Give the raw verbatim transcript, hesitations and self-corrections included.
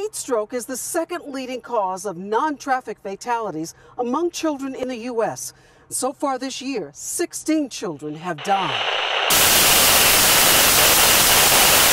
Heat stroke is the second leading cause of non-traffic fatalities among children in the U S So far this year, sixteen children have died.